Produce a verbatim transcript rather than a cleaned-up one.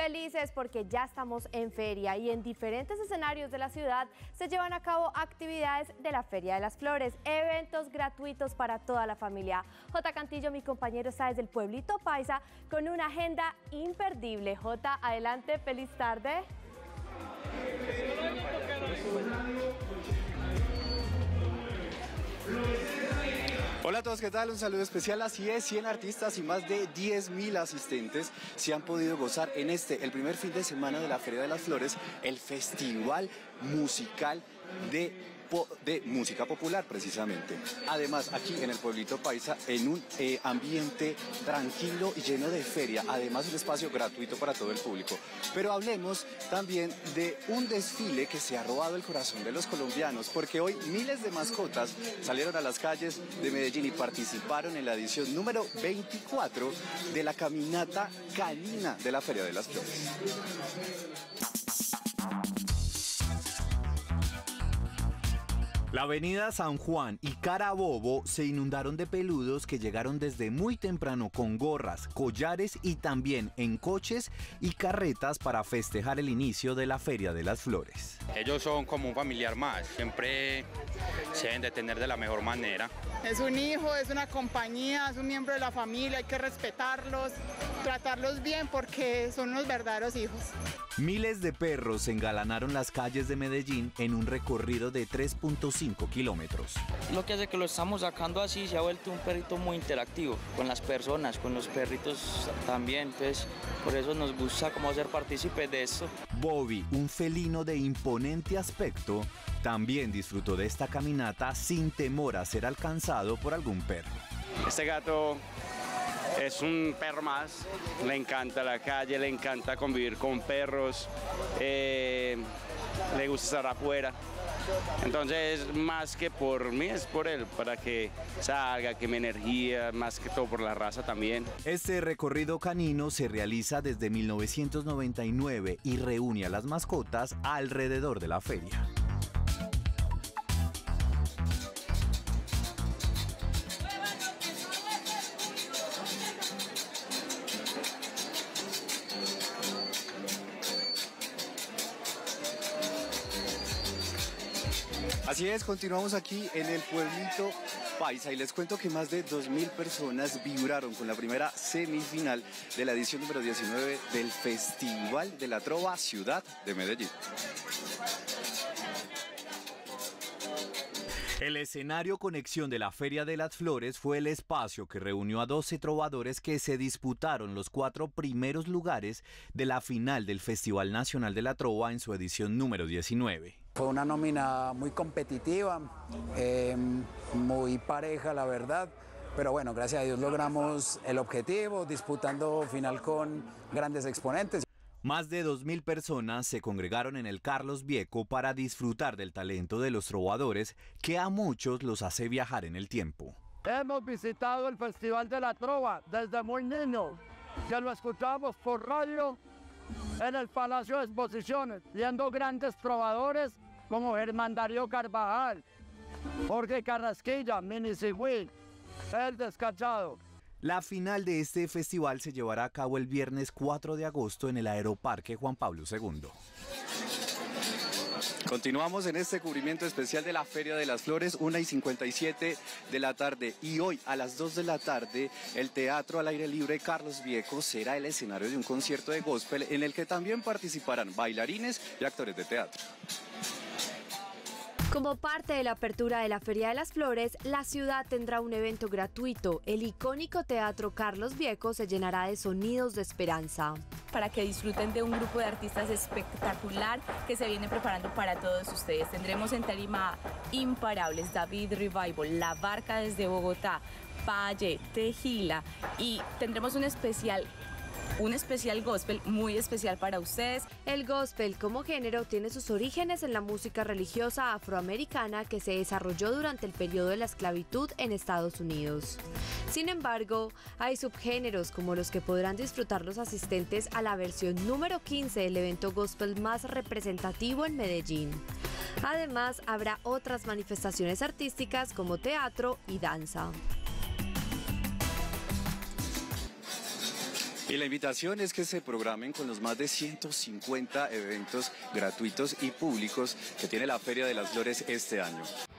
Felices porque ya estamos en feria y en diferentes escenarios de la ciudad se llevan a cabo actividades de la Feria de las Flores, eventos gratuitos para toda la familia. J. Cantillo, mi compañero, está desde el pueblito paisa con una agenda imperdible. J, adelante, feliz tarde. Hola a todos, ¿qué tal? Un saludo especial. Así es, cien artistas y más de diez mil asistentes se han podido gozar en este, el primer fin de semana de la Feria de las Flores, el Festival Musical de de música popular, precisamente. Además, aquí en el pueblito paisa, en un eh, ambiente tranquilo y lleno de feria, además un espacio gratuito para todo el público. Pero hablemos también de un desfile que se ha robado el corazón de los colombianos, porque hoy miles de mascotas salieron a las calles de Medellín y participaron en la edición número veinticuatro de la caminata canina de la Feria de las Flores. La avenida San Juan y Carabobo se inundaron de peludos que llegaron desde muy temprano con gorras, collares y también en coches y carretas para festejar el inicio de la Feria de las Flores. Ellos son como un familiar más, siempre se deben de tener de la mejor manera. Es un hijo, es una compañía, es un miembro de la familia, hay que respetarlos, tratarlos bien porque son los verdaderos hijos. Miles de perros engalanaron las calles de Medellín en un recorrido de tres punto cinco kilómetros. Lo que hace que lo estamos sacando así, se ha vuelto un perrito muy interactivo con las personas, con los perritos también, entonces por eso nos gusta como ser partícipes de esto. Bobby, un felino de imponente aspecto, también disfrutó de esta caminata sin temor a ser alcanzado por algún perro. Este gato es un perro más, le encanta la calle, le encanta convivir con perros, eh, le gusta estar afuera. Entonces, más que por mí, es por él, para que salga, que me energía, más que todo por la raza también. Este recorrido canino se realiza desde mil novecientos noventa y nueve y reúne a las mascotas alrededor de la feria. Así es, continuamos aquí en el pueblito paisa y les cuento que más de dos mil personas vibraron con la primera semifinal de la edición número diecinueve del Festival de la Trova Ciudad de Medellín. El escenario conexión de la Feria de las Flores fue el espacio que reunió a doce trovadores que se disputaron los cuatro primeros lugares de la final del Festival Nacional de la Trova en su edición número diecinueve. Fue una nómina muy competitiva, eh, muy pareja, la verdad, pero bueno, gracias a Dios logramos el objetivo, disputando final con grandes exponentes. Más de dos mil personas se congregaron en el Carlos Vieco para disfrutar del talento de los trovadores que a muchos los hace viajar en el tiempo. Hemos visitado el Festival de la Trova desde muy niños, que lo escuchamos por radio en el Palacio de Exposiciones, viendo grandes trovadores como Germán Darío Carvajal, Jorge Carrasquilla, Mini Sigüí, El Descachado. La final de este festival se llevará a cabo el viernes cuatro de agosto en el Aeroparque Juan Pablo segundo. Continuamos en este cubrimiento especial de la Feria de las Flores, una y cincuenta y siete de la tarde. Y hoy a las dos de la tarde, el Teatro al Aire Libre Carlos Vieco será el escenario de un concierto de gospel en el que también participarán bailarines y actores de teatro. Como parte de la apertura de la Feria de las Flores, la ciudad tendrá un evento gratuito. El icónico Teatro Carlos Vieco se llenará de sonidos de esperanza. Para que disfruten de un grupo de artistas espectacular que se viene preparando para todos ustedes. Tendremos en tarima Imparables, David Revival, La Barca desde Bogotá, Paye, Tejila, y tendremos un especial Un especial gospel muy especial para ustedes. El gospel como género tiene sus orígenes en la música religiosa afroamericana que se desarrolló durante el periodo de la esclavitud en Estados Unidos. Sin embargo, hay subgéneros como los que podrán disfrutar los asistentes a la versión número quince del evento gospel más representativo en Medellín. Además, habrá otras manifestaciones artísticas como teatro y danza. Y la invitación es que se programen con los más de ciento cincuenta eventos gratuitos y públicos que tiene la Feria de las Flores este año.